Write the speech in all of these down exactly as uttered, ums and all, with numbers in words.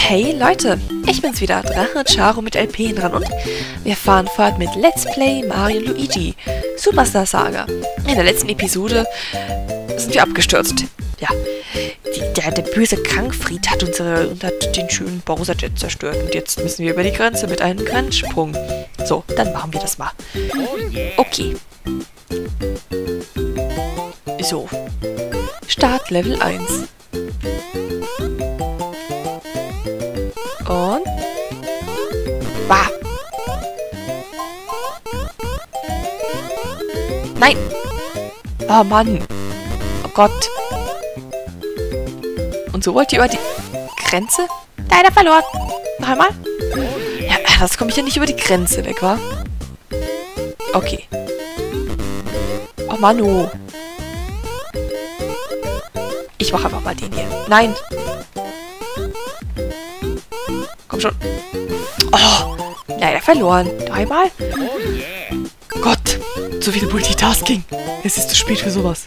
Hey Leute, ich bin's wieder, Drache Charo mit L P dran und wir fahren fort mit Let's Play Mario und Luigi Superstar Saga. In der letzten Episode sind wir abgestürzt. Ja, die, der, der böse Krankfried hat unsere und hat den schönen Bowser Jet zerstört und jetzt müssen wir über die Grenze mit einem Grenzsprung. So, dann machen wir das mal. Okay. So. Start Level eins. Und... Bah! Nein! Oh Mann! Oh Gott! Und so wollt ihr über die Grenze? Leider verloren! Noch einmal? Ja, das komme ich ja nicht über die Grenze weg, wa? Okay. Oh Mann, oh. Ich mache einfach mal den hier. Nein! Komm schon. Oh, leider verloren. Noch einmal. Gott, so viel Multitasking. Es ist zu spät für sowas.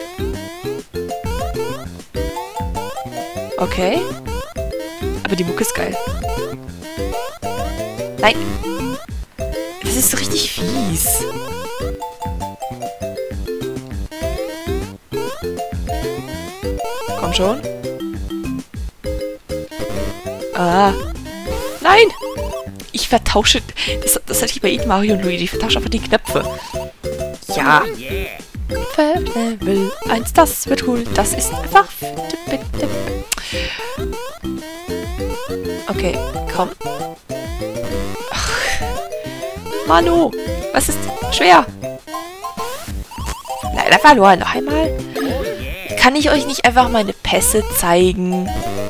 Okay. Aber die Mucke ist geil. Nein. Das ist so richtig fies. Komm schon. Ah. Nein! Ich vertausche... Das, das hatte ich bei Ihnen, Mario und Luigi. Ich vertausche einfach die Knöpfe. Ja. Level eins, das wird cool. Das ist einfach... Okay, komm. Ach. Manu, was ist schwer? Leider verloren. Noch einmal. Kann ich euch nicht einfach meine Pässe zeigen?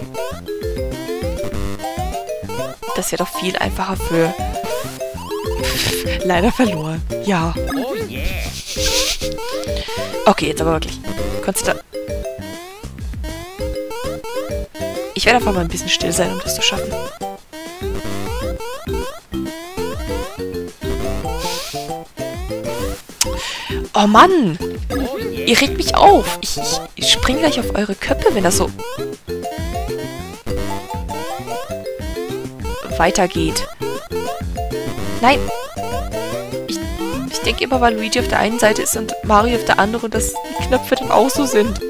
Das wäre doch viel einfacher für... Leider verloren. Ja. Okay, jetzt aber wirklich. Konstant. Ich werde einfach mal ein bisschen still sein, um das zu schaffen. Oh Mann! Ihr regt mich auf. Ich, ich, ich springe gleich auf eure Köpfe, wenn das so... weitergeht. Nein. Ich, ich denke immer, weil Luigi auf der einen Seite ist und Mario auf der anderen, dass die Knöpfe dann auch so sind.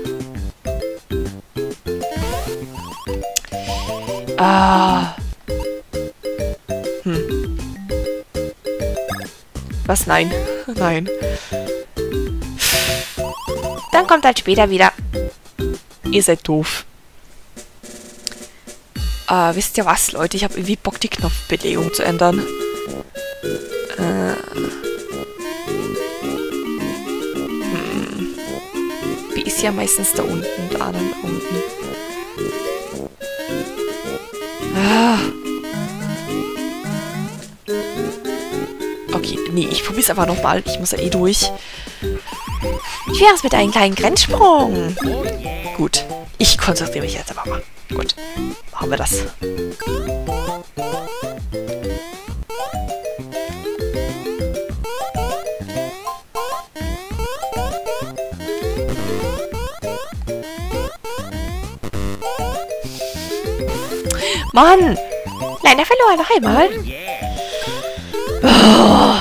Ah. Hm. Was? Nein. Nein. Dann kommt halt später wieder. Ihr seid doof. Uh, wisst ihr was, Leute? Ich habe irgendwie Bock, die Knopfbelegung zu ändern. Äh. Hm. Wie ist ja meistens da unten, da dann unten. Ah. Okay, nee, ich probier's einfach nochmal. Ich muss ja eh durch. Wie wär's mit einem kleinen Grenzsprung? Gut. Ich konzentriere mich jetzt einfach mal. Gut. Machen wir das. Mann! Leider verloren. Noch einmal. Oh.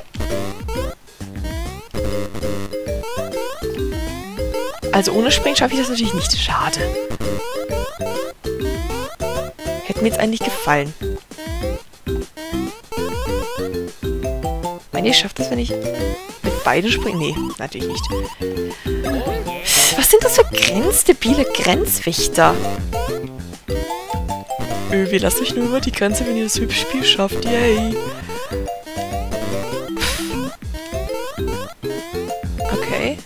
Also ohne Springen schaffe ich das natürlich nicht. Schade. Hätte mir jetzt eigentlich gefallen. Meint ihr, schafft das, wenn ich mit beiden springe? Nee, natürlich nicht. Was sind das für grenzdebile Grenzwächter? Öh, wir lassen euch nur über die Grenze, wenn ihr das hübsche Spiel schafft. Yay! Okay.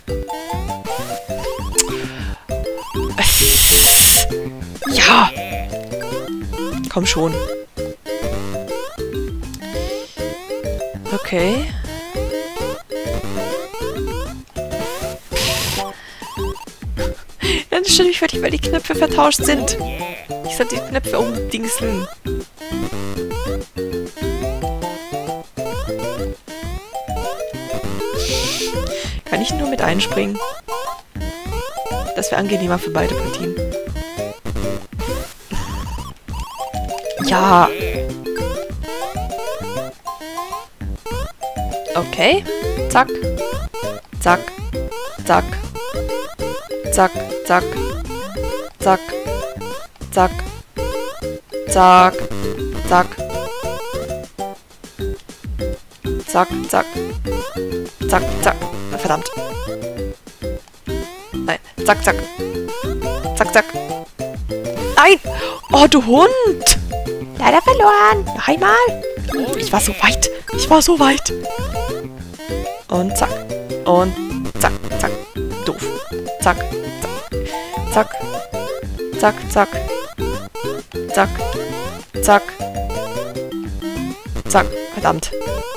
Ja! Komm schon. Okay. Dann stelle ich fertig, weil die Knöpfe vertauscht sind. Ich sollte die Knöpfe umdingseln. Kann ich nur mit einspringen? Das wäre angenehmer für beide Partien. Ja. Okay. Zack. Zack. Zack. Zack. Zack. Zack. Zack. Zack. Zack. Zack, zack. Zack, zack. Verdammt. Nein. Zack, zack. Zack, zack. Nein! Oh, du Hund! Leider verloren. Noch einmal. Ich war so weit. Ich war so weit. Und zack. Und zack, zack. Doof. Zack, zack. Zack, zack, zack. Zack. Zack. Zack. Verdammt.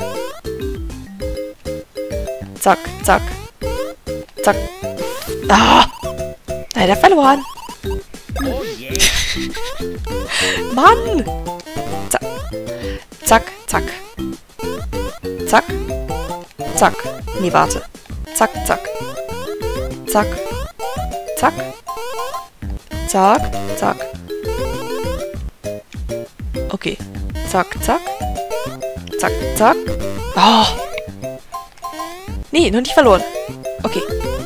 Zack, zack. Zack. Ah! Leider verloren. Mann! Zack. Zack, zack. Zack. Zack. Nee, warte. Zack, zack. Zack. Zack. Zack, zack. Okay. Zack, zack. Zack, zack. Oh! Nee, noch nicht verloren. Okay.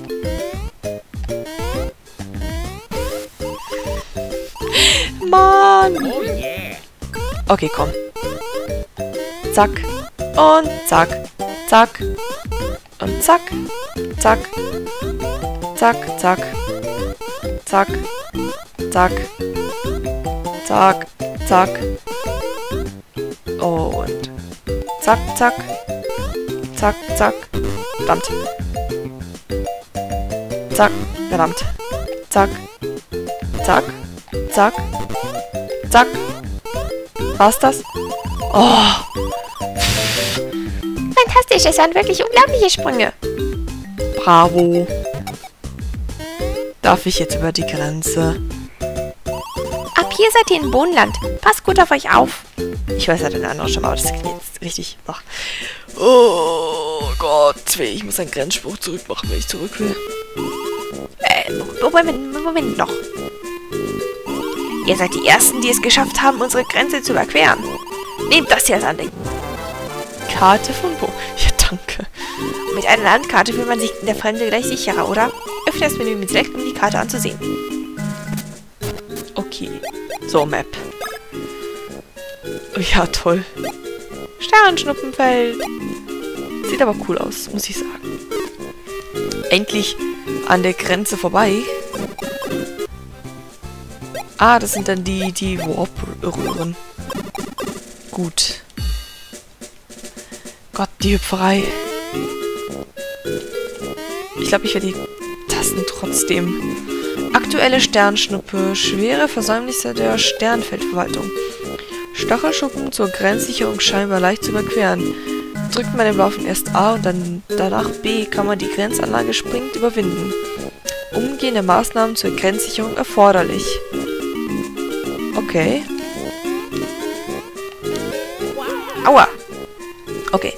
Mann! Okay, komm. Zack. Und zack. Zack. Und zack. Zack. Zack, zack. Zack. Zack. Zack. Zack. Und zack, zack. Zack, zack. Verdammt. Zack. Verdammt. Zack. Zack. Zack. Zack. War's das? Oh. Fantastisch, es waren wirklich unglaubliche Sprünge. Bravo. Darf ich jetzt über die Grenze? Ab hier seid ihr in Bodenland. Passt gut auf euch auf. Ich weiß ja den anderen schon mal, aber das klingt jetzt richtig. Ach. Oh Gott, ich muss einen Grenzspruch zurück machen, wenn ich zurück will. Äh, Moment, Moment noch. Ihr seid die Ersten, die es geschafft haben, unsere Grenze zu überqueren. Nehmt das hier als Andenken. Karte von Bo. Ja, danke. Mit einer Landkarte fühlt man sich in der Fremde gleich sicherer, oder? Öffne das Menü mit Select, um die Karte anzusehen. Okay. So, Map. Oh, ja, toll. Sternschnuppenfeld. Sieht aber cool aus, muss ich sagen. Endlich an der Grenze vorbei. Ah, das sind dann die, die Warp-Röhren. Gut. Gott, die Hüpferei. Ich glaube, ich werde die Tasten trotzdem. Aktuelle Sternschnuppe. Schwere Versäumnisse der Sternfeldverwaltung. Stachelschuppen zur Grenzsicherung scheinbar leicht zu überqueren. Drückt man im Laufen erst A und dann danach B, kann man die Grenzanlage springend überwinden. Umgehende Maßnahmen zur Grenzsicherung erforderlich. Okay. Aua! Okay.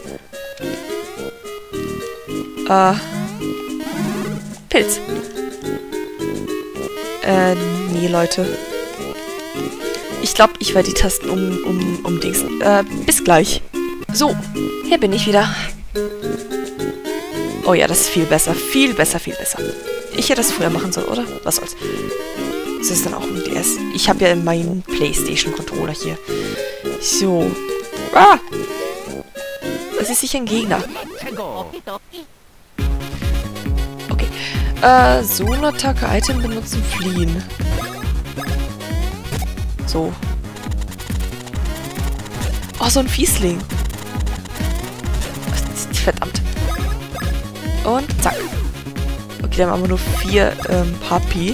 Äh. Pilz. Äh, nee, Leute. Ich glaube, ich werde die Tasten um, um, um Dings. Äh, bis gleich. So, hier bin ich wieder. Oh ja, das ist viel besser. Viel besser, viel besser. Ich hätte das früher machen sollen, oder? Was soll's. Das ist dann auch ein D S. Ich habe ja meinen PlayStation-Controller hier. So. Ah! Das ist sicher ein Gegner. Okay. Äh, Solo-Attacke, Item benutzen, fliehen. So. Oh, so ein Fiesling. Verdammt. Und zack. Okay, dann haben wir nur vier ähm, H P.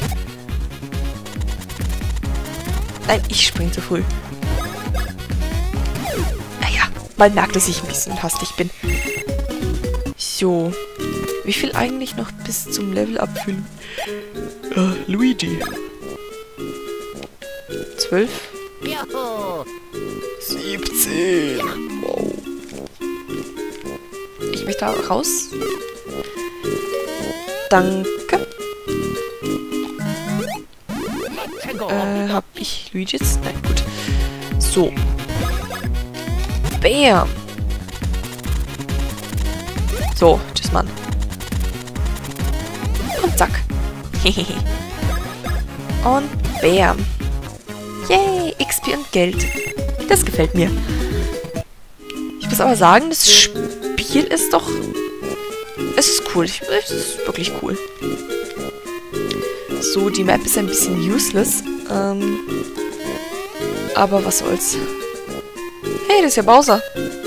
Nein, ich spring zu früh. Naja, man merkt, dass ich ein bisschen hastig bin. So. Wie viel eigentlich noch bis zum Level abfüllen? Äh, Luigi. Zwölf. siebzehn. Wow. Ich möchte da raus. Danke. Äh, hab ich Luigi jetzt? Nein, gut. So. Bam. So, tschüss, Mann. Und zack. Und bam. Yay, X P und Geld. Das gefällt mir. Ich muss aber sagen, das Spiel ist doch... Es ist cool. Es ist wirklich cool. So, die Map ist ein bisschen useless. Ähm, aber was soll's. Hey, das ist ja Bowser.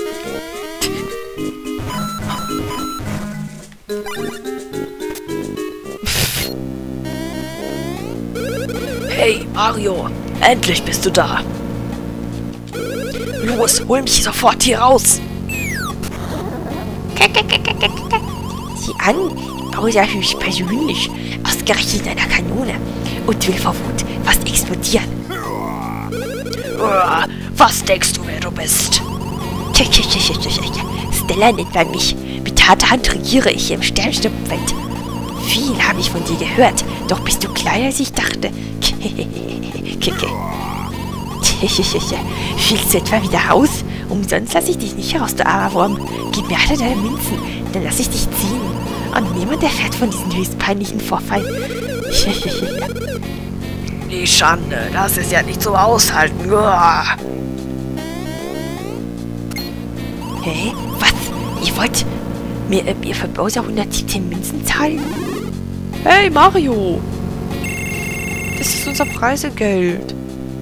Hey, Mario. Endlich bist du da. Los, hol mich sofort hier raus. Sieh an, Bowser höchstpersönlich. Ausgerechnet in einer Kanone. Und will vor Wut fast explodieren. Was denkst du, wer du bist? Stella nennt man mich. Mit harter Hand regiere ich im Sternschnuppenfeld. Viel habe ich von dir gehört, doch bist du kleiner als ich dachte. Willst du etwa wieder raus? Umsonst lasse ich dich nicht heraus, du armer Wurm. Gib mir alle deine Münzen, dann lasse ich dich ziehen. Und niemand erfährt von diesem höchst peinlichen Vorfall. Die Schande, das ist ja nicht zum Aushalten. Uah. Hä? Was? Ihr wollt mir, äh, mir für Bowser hundertsiebzehn Münzen zahlen? Hey, Mario! Das ist unser Preisegeld.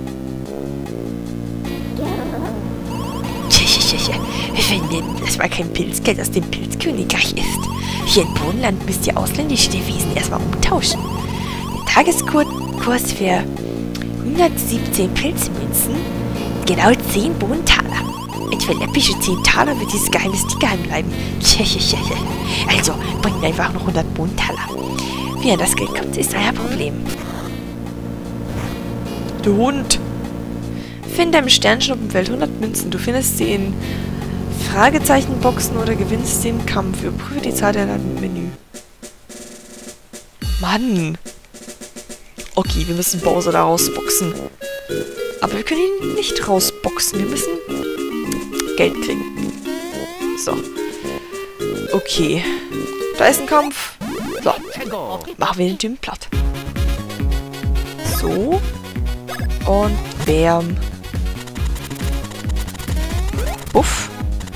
Wenn das mal kein Pilzgeld aus dem Pilzkönigreich ist. Hier in Bodenland müsst ihr ausländische Devisen erstmal umtauschen. Der Tageskurs für hundertsiebzehn Pilzmünzen, genau zehn Bodentaler. Und für läppische zehn Taler wird dieses Geheimnis nicht geheim bleiben. Also, bringt einfach noch hundert Bodentaler. Wie an das Geld kommt, ist euer Problem. Du Hund! Finde im Sternschnuppenfeld hundert Münzen. Du findest sie in Fragezeichenboxen oder gewinnst den Kampf. Überprüfe die Zahl der im Menü. Mann! Okay, wir müssen Bowser da rausboxen. Aber wir können ihn nicht rausboxen. Wir müssen Geld kriegen. So. Okay. Da ist ein Kampf. So. Machen wir den Typen platt. So. Und bam. Buff.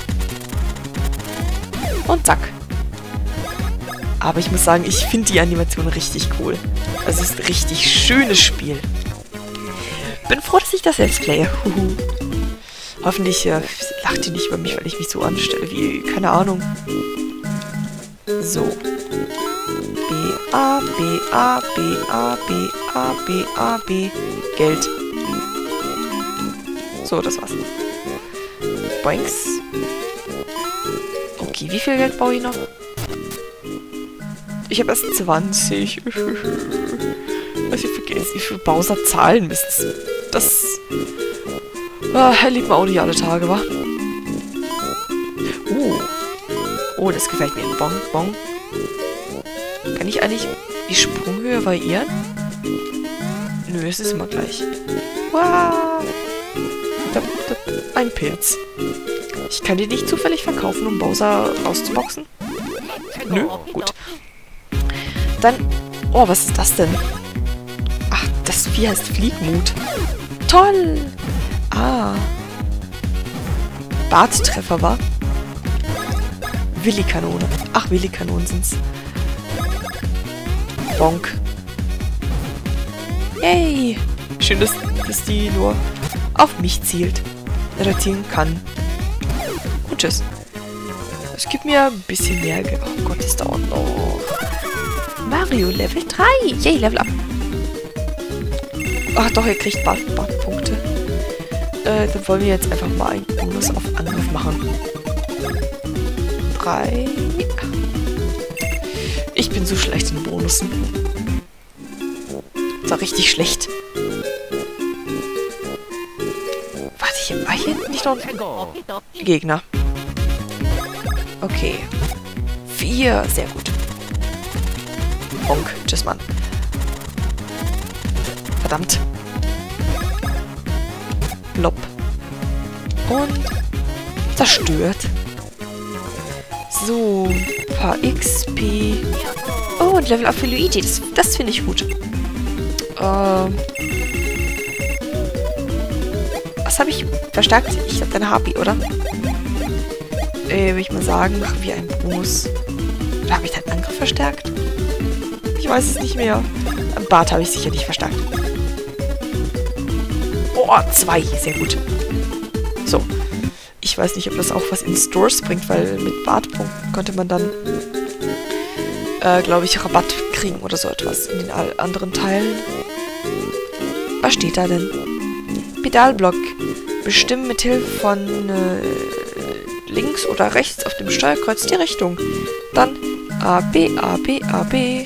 Und zack. Aber ich muss sagen, ich finde die Animation richtig cool. Also es ist ein richtig schönes Spiel. Bin froh, dass ich das jetzt playe. Hoffentlich äh, lacht ihr nicht über mich, weil ich mich so anstelle wie, keine Ahnung. So. B, A, B, A, B, A, B, A, B, A, B. Geld. So, das war's. Boinks. Okay, wie viel Geld brauche ich noch? Ich habe erst zwanzig. Was ich vergesse, wie viel Bowser zahlen müssen. Das... Ah, er liebt mir auch nicht alle Tage, wa? Oh. Oh, das gefällt mir. Bong, bong. Kann ich eigentlich die Sprunghöhe variieren? Nö, es ist immer gleich. Wow. Ein Pilz. Ich kann die nicht zufällig verkaufen, um Bowser rauszuboxen? Nö, gut. Dann... Oh, was ist das denn? Ach, das Vieh heißt Fliegmut. Toll! Ah. Barttreffer, war? Willi-Kanone. Ach, Willi-Kanonen sind's. Bonk. Yay! Schön, dass, dass die nur auf mich zielt. Oder zielen kann. Und tschüss. Es gibt mir ein bisschen mehr Geld. Oh Gott, das dauert noch. Mario, Level drei. Yay, Level up. Ach doch, ihr kriegt Bart-Punkte. Äh, dann wollen wir jetzt einfach mal einen Bonus auf Angriff machen. Drei. Ich bin so schlecht in Bonussen. Das war richtig schlecht. Warte, hier war hier nicht noch ein Gegner. Okay. Vier. Sehr gut. Bonk. Tschüss, Mann. Verdammt. Lob. Und zerstört. So, ein paar X P. Oh, und Level Up für Luigi. Das, das finde ich gut. Ähm. Was habe ich verstärkt? Ich habe deine H P, oder? Äh, würde ich mal sagen, machen wir einen Bonus. Oder habe ich deinen Angriff verstärkt? Ich weiß es nicht mehr. Am Bart habe ich sicher nicht verstärkt. Oh, zwei. Sehr gut. So. Ich weiß nicht, ob das auch was in Stores bringt, weil mit Bartpunkten konnte man dann, äh, glaube ich, Rabatt kriegen oder so etwas in den anderen Teilen. Was steht da denn? Pedalblock. Bestimmen mit Hilfe von äh, links oder rechts auf dem Steuerkreuz die Richtung. Dann A, B, A, B, A, B.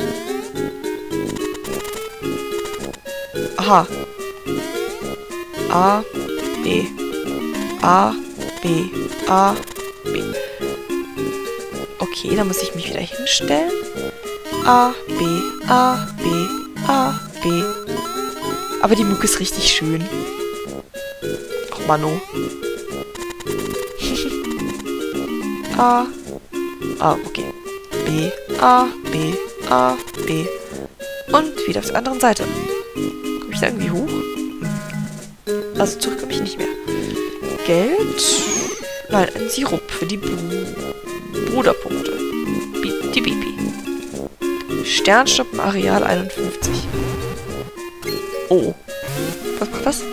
Aha. A, B. A, B, A, B. Okay, dann muss ich mich wieder hinstellen. A, B, A, B, A, B. Aber die Mucke ist richtig schön. Och, Mano. A, A, okay. B, A, B, A, B. Und wieder auf der anderen Seite. Komme ich da irgendwie hoch? Also zurück komme ich nicht mehr. Geld? Nein, ein Sirup für die Br Bruderpunkte. B die B P. Sternschnuppen Areal einundfünfzig. Oh. Was macht das?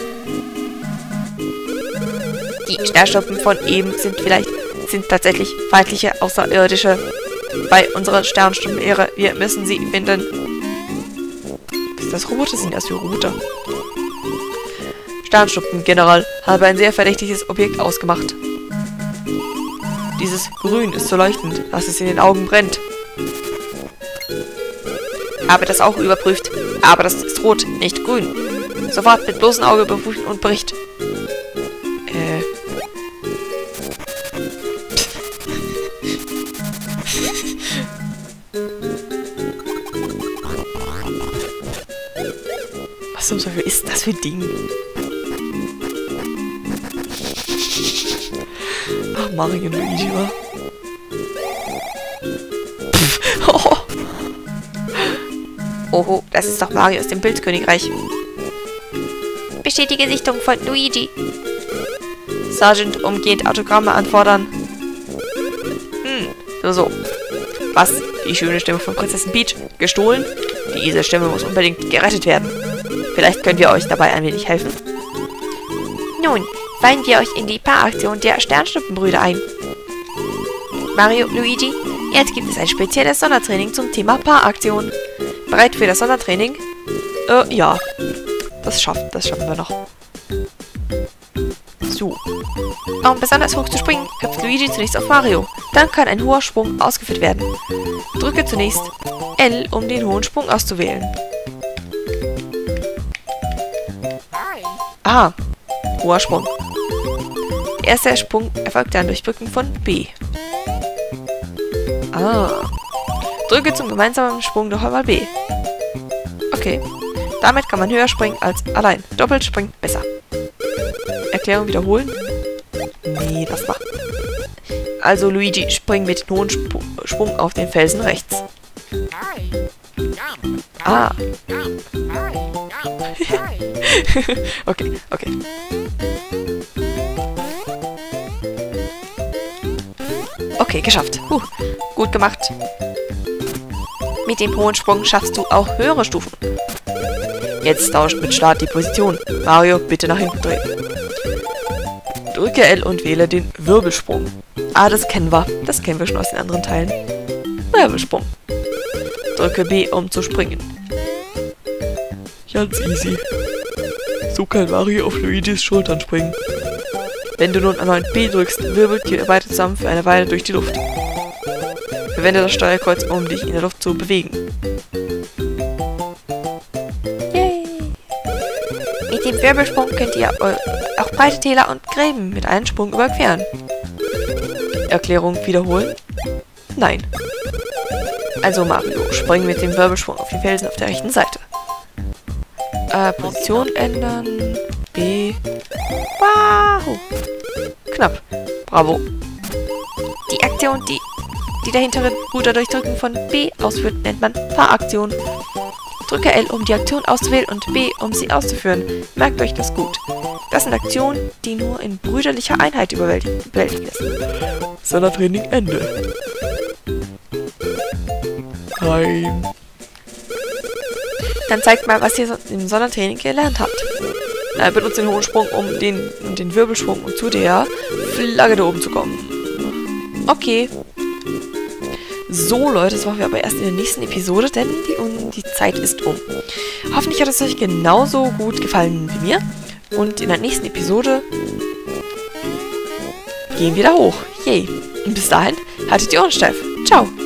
Die Sternschnuppen von eben sind vielleicht, sind tatsächlich feindliche Außerirdische. Bei unserer Sternschnuppen-Ehre, wir müssen sie finden. Was ist das? Roboter sind erst wie Roboter. Sternschnuppen-General habe ein sehr verdächtiges Objekt ausgemacht. Dieses Grün ist so leuchtend, dass es in den Augen brennt. Habe das auch überprüft, aber das ist rot, nicht grün. Sofort mit bloßem Auge überprüfen und Bericht. Äh. Was zum Teufel ist das für ein Ding? Ach, Mario und Luigi, wa? Oh. Oho, das ist doch Mario aus dem Pilzkönigreich. Bestätige Sichtung von Luigi. Sergeant umgehend Autogramme anfordern. Hm, so, so. Was? Die schöne Stimme von Prinzessin Peach? Gestohlen? Diese Stimme muss unbedingt gerettet werden. Vielleicht können wir euch dabei ein wenig helfen. Nun, weihen wir euch in die Paaraktion der Sternschnuppenbrüder ein. Mario, Luigi, jetzt gibt es ein spezielles Sondertraining zum Thema Paaraktion. Bereit für das Sondertraining? Äh, ja. Das schafft, das schaffen wir noch. So. Um besonders hoch zu springen, hüpft Luigi zunächst auf Mario. Dann kann ein hoher Sprung ausgeführt werden. Drücke zunächst L, um den hohen Sprung auszuwählen. Aha. Hoher Sprung. Der erste Sprung erfolgt dann durch Drücken von B. Ah. Drücke zum gemeinsamen Sprung noch einmal B. Okay. Damit kann man höher springen als allein. Doppelt springt besser. Erklärung wiederholen? Nee, das macht. Also Luigi, spring mit dem hohen Sp Sprung auf den Felsen rechts. Ah. Okay, okay. Okay, geschafft. Huh, gut gemacht. Mit dem hohen Sprung schaffst du auch höhere Stufen. Jetzt tauscht mit Start die Position. Mario, bitte nach hinten drehen. Drücke L und wähle den Wirbelsprung. Ah, das kennen wir. Das kennen wir schon aus den anderen Teilen. Wirbelsprung. Drücke B, um zu springen. Ganz easy. So kann Mario auf Luigis Schultern springen. Wenn du nun erneut B drückst, wirbelt ihr beide zusammen für eine Weile durch die Luft. Verwende das Steuerkreuz, um dich in der Luft zu bewegen. Yay! Mit dem Wirbelsprung könnt ihr auch breite Täler und Gräben mit einem Sprung überqueren. Erklärung wiederholen? Nein. Also Mario, spring mit dem Wirbelsprung auf den Felsen auf der rechten Seite. Äh, Position ändern. B. Wow! knapp. Bravo. Die Aktion, die die der hintere Bruder durch Drücken von B ausführt, nennt man Fahraktion. Drücke L, um die Aktion auszuwählen und B, um sie auszuführen. Merkt euch das gut. Das sind Aktionen, die nur in brüderlicher Einheit überwältigt werden. Sondertraining Ende. Nein. Dann zeigt mal, was ihr im Sondertraining gelernt habt. Na, benutzt den hohen Sprung, um den, um den Wirbelsprung und zu der Flagge da oben zu kommen. Okay. So, Leute, das machen wir aber erst in der nächsten Episode, denn die, die Zeit ist um. Hoffentlich hat es euch genauso gut gefallen wie mir. Und in der nächsten Episode gehen wir da hoch. Yay. Und bis dahin, haltet die Ohren steif. Ciao.